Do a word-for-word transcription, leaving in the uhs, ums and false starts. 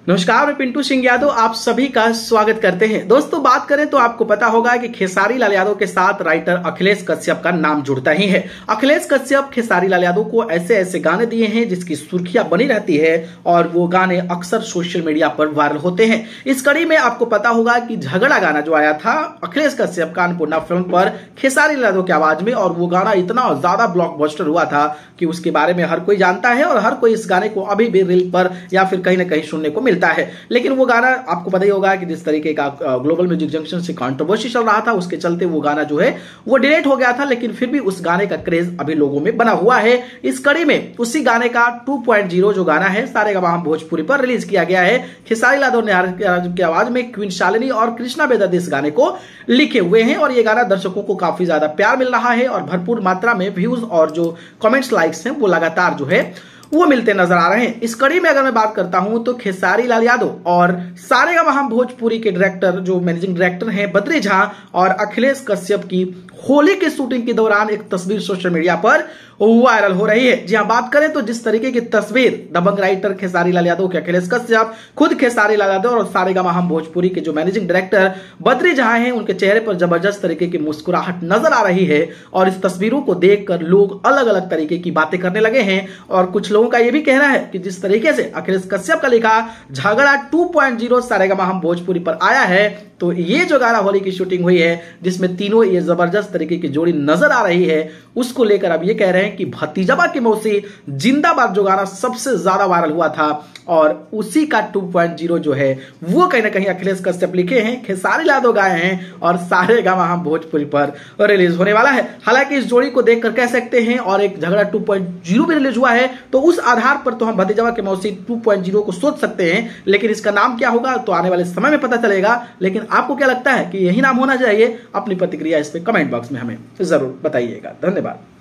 नमस्कार, मैं पिंटू सिंह यादव आप सभी का स्वागत करते हैं। दोस्तों, बात करें तो आपको पता होगा कि खेसारी लाल यादव के साथ राइटर अखिलेश कश्यप का नाम जुड़ता ही है। अखिलेश कश्यप खेसारी लाल यादव को ऐसे ऐसे गाने दिए हैं जिसकी सुर्खियां बनी रहती है और वो गाने अक्सर सोशल मीडिया पर वायरल होते हैं। इस कड़ी में आपको पता होगा कि झगड़ा गाना जो आया था अखिलेश कश्यप का अन्नपूर्णा फिल्म पर खेसारी लाल यादव की आवाज में, और वो गाना इतना ज्यादा ब्लॉकबस्टर हुआ था कि उसके बारे में हर कोई जानता है और हर कोई इस गाने को अभी भी रील पर या फिर कहीं ना कहीं सुनने को मिलता है। लेकिन वो गाना आपको पता ही होगा कि जिस तरीके का ग्लोबल म्यूजिक जंक्शन से कंट्रोवर्सी चल रहा था, उसके चलते वो गाना जो है वो डिलीट हो गया था। लेकिन फिर भी उस गाने का क्रेज अभी लोगों में बना हुआ है। इस कड़ी में उसी गाने का टू पॉइंट ज़ीरो जो गाना है सारेगामा भोजपुरी पर रिलीज किया गया है। खेसारी लाल यादव की आवाज में क्वीन शालिनी और कृष्णा बेदर्दी इस गाने को लिखे हुए हैं और ये गाना दर्शकों को काफी ज्यादा प्यार मिल रहा है और भरपूर मात्रा में व्यूज और जो कमेंट्स लाइक्स हैं वो लगातार जो है वो मिलते नजर आ रहे हैं। इस कड़ी में अगर मैं बात करता हूं तो खेसारी लाल यादव और सारेगामा भोजपुरी के डायरेक्टर जो मैनेजिंग डायरेक्टर हैं बद्री झा और अखिलेश कश्यप की होली की शूटिंग के दौरान एक तस्वीर सोशल मीडिया पर वायरल हो रही है। जी हां, बात करें तो जिस तरीके की तस्वीर दबंग राइटर खेसारी लाल यादव के अखिलेश कश्यप, खुद खेसारी लाल यादव और सारेगामा भोजपुरी के जो मैनेजिंग डायरेक्टर बद्री झा हैं, उनके चेहरे पर जबरदस्त तरीके की मुस्कुराहट नजर आ रही है और इस तस्वीरों को देखकर लोग अलग अलग तरीके की बातें करने लगे हैं। और कुछ लोगों का यह भी कहना है कि जिस तरीके से अखिलेश कश्यप का लिखा Jhagda two point zero Saregama Bhojpuri पर आया है, तो ये जो गाना होली की शूटिंग हुई है जिसमें तीनों ये जबरदस्त तरीके की जोड़ी नजर आ रही है, उसको लेकर अब ये कह रहे हैं कि भतीजाबा की मौसी जिंदाबाद जो गाना सबसे ज्यादा वायरल हुआ था और उसी का टू पॉइंट ज़ीरो जो है वो कहीं ना कहीं अखिलेश कश्यप लिखे हैं, खेसारी लाल यादव गाए हैं और सारेगामा भोजपुरी पर रिलीज होने वाला है। हालांकि इस जोड़ी को देखकर कह सकते हैं और एक झगड़ा टू पॉइंट ज़ीरो भी रिलीज हुआ है, तो उस आधार पर तो हम भतीजाबा की मौसी टू पॉइंट ज़ीरो को सोच सकते हैं। लेकिन इसका नाम क्या होगा तो आने वाले समय में पता चलेगा। लेकिन आपको क्या लगता है कि यही नाम होना चाहिए? अपनी प्रतिक्रिया इस पे कमेंट बॉक्स में हमें जरूर बताइएगा। धन्यवाद।